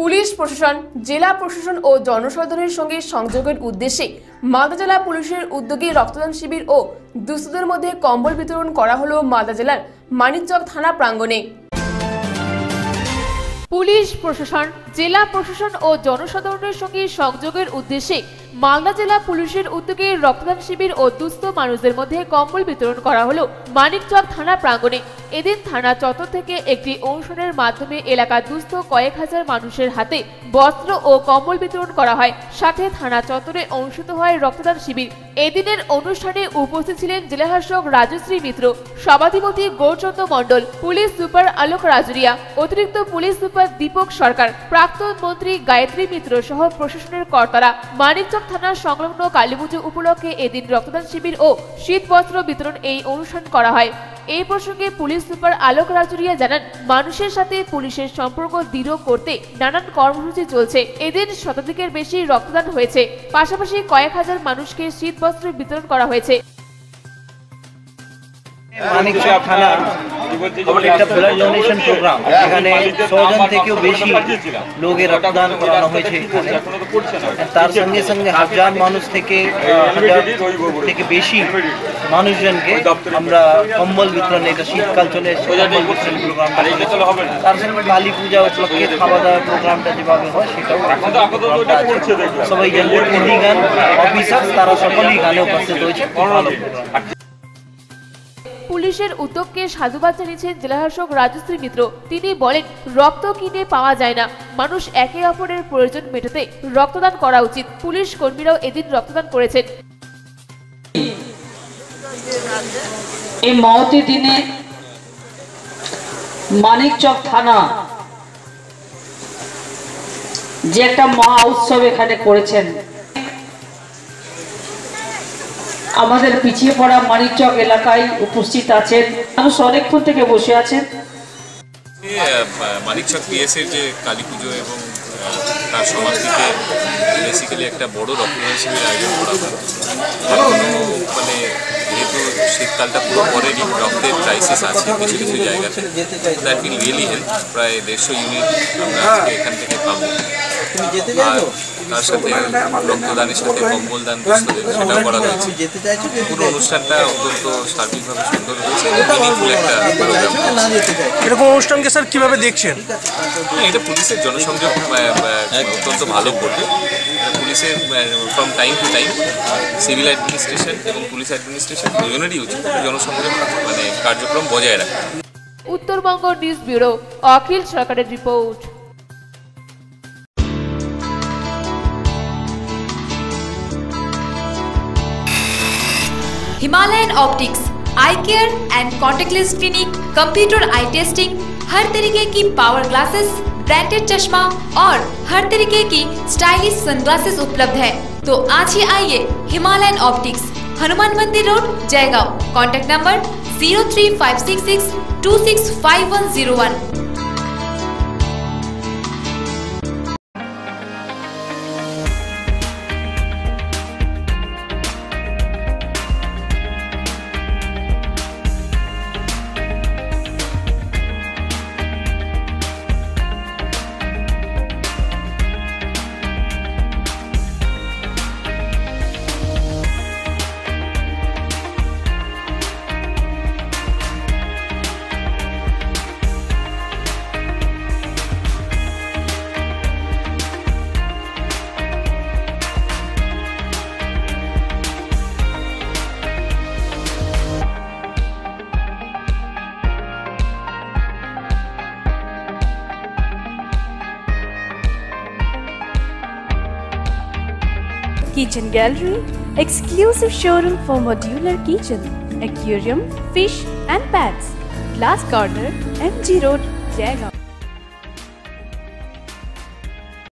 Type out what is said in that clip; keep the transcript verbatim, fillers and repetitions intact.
Police প্রশাসন, জেলা প্রশাসন ও জনসাধারণের সঙ্গে সংযোগের উদ্দেশ্যে মালদা জেলা পুলিশের উদ্যোগে রক্তদান শিবির ও দুস্থদের মধ্যে কম্বল বিতরণ করা হলো মালদা জেলার মানিকচক থানা প্রাঙ্গণে। পুলিশ প্রশাসন, জেলা প্রশাসন ও জনসাধারণের সঙ্গে সংযোগের উদ্দেশ্যে মালদা জেলা পুলিশের উদ্যোগে রক্তদান শিবির ও দুস্থ মানুষদের মধ্যে কম্বল বিতরণ করা হলো মানিকচক থানা প্রাঙ্গণে। এদিন থানা চত্বর থেকে একটি অনুষ্ঠানের মাধ্যমে এলাকার দুস্থ কয়েক হাজার মানুষের হাতে বস্ত্র ও কম্বল বিতরণ করা হয়। সাথে থানা চত্বরে অনুষ্ঠিত হয় রক্তদান শিবির। এদিনের অনুষ্ঠানে উপস্থিত ছিলেন জেলা শাসক রাজশ্রী মিত্র, সভাধিপতি গৌরচন্দ্র মণ্ডল, পুলিশ সুপার আলোক রাজুরিয়া, অতিরিক্ত পুলিশ সুপার দীপক সরকার, প্রাক্তন মন্ত্রী গায়ত্রী মিত্র সহ প্রশাসনের কর্তারা। মানিকচক থানার সংলগ্ন কালীপুজো উপলক্ষে এদিন রক্তদান শিবির ও শীত বস্ত্র বিতরণ এই অনুষ্ঠান করা হয়। এই প্রসঙ্গে পুলিশ সুপার আলোক রাজুরিয়া জানান, মানুষের সাথে পুলিশের সম্পর্ক দৃঢ় করতে নানান কর্মসূচি চলছে। এদিন শতাধিকের বেশি রক্তদান হয়েছে, পাশাপাশি কয়েক হাজার মানুষকে শীত বস্ত্র বিতরণ করা হয়েছে। মানিকচক থানা একটা ব্লাড ডোনেশন প্রোগ্রাম, এখানে ছজন থেকেও বেশি লোকের রক্তদান করানো হয়েছে। তার সঙ্গে সঙ্গে হাজার মানুষ থেকে হাজার থেকে বেশি মানুষজনকে আমরা কম্বল বিতরণ, এটা শীতকাল চলে এসেছে, কম্বল বিতরণ প্রোগ্রামটা। তার সঙ্গে কালী পূজা উপলক্ষে খাওয়া দাওয়ার প্রোগ্রামটা যেভাবে হয় সেটাও সবাই জনপ্রতিনিধিগণ, অফিসার তারা সকলেই গানে উপস্থিত হয়েছে। পুলিশের উদ্যোগকে সাধুবাদ জানিয়েছেন জেলা শাসক রাজশ্রী মিত্র। তিনি বলেন, রক্ত কিনে পাওয়া যায় না, মানুষ একে অপরের প্রয়োজন মেটাতে রক্তদান করা উচিত। পুলিশ কর্মীরাও এদিন রক্তদান করেছেন। এই মহতি দিনে মানিকচক থানা যে একটা মহা উৎসব এখানে করেছেন, আমাদের পিছিয়ে পড়া মানিকচক এলাকায় উপস্থিত আছেন মানুষ, অনেকক্ষণ থেকে বসে আছেন। মানিকচক পিএসের যে কালী পুজো এবং তার সমাপ্তিতে বেসিক্যালি একটা বড় রক্তদান শিবির আয়োজন করা হয়। এখনও মানে যেহেতু শীতকালটা পুরো পরেরই রক্তের ক্রাইসিস আছে কিছু কিছু জায়গাতে, দ্যাট উইল রিয়েলি হেল্প। প্রায় দেড়শো ইউনিট আমরা আজকে এখান থেকে পাবো। আর তার সাথে রক্তদানের সাথে কম্বল দান সেটাও করা হয়েছে। পুরো অনুষ্ঠানটা অত্যন্ত সার্বিকভাবে সুন্দর হয়েছে, মিনিংফুল একটা প্রোগ্রাম। এরকম অনুষ্ঠানকে স্যার কীভাবে দেখছেন? এটা পুলিশের জনসংযোগ অত্যন্ত ভালো করবে। পুলিশের from time to time civil administration এবং পুলিশ অ্যাডমিনিস্ট্রেশন দুজনেরই উচিত জনসংযোগ মানে কার্যক্রম বজায় রাখা। উত্তরবঙ্গ নিউজ ব্যুরো, অখিল সরকারের report. Himalayan optics eye care and contactless clinic, computer eye testing, हर तरीके की पावर ग्लासेस, ब्रांडेड चश्मा और हर तरीके की स्टाइलिश सनग्लासेस उपलब्ध है। तो आज ही आइए Himalayan optics, Hanuman Mandir road, Jaigaon. Contact number zero three five six six two six five one zero one. Kitchen Gallery, exclusive showroom for modular kitchen, aquarium, fish and pets. Glass Corner, M G Road, Jaigaon.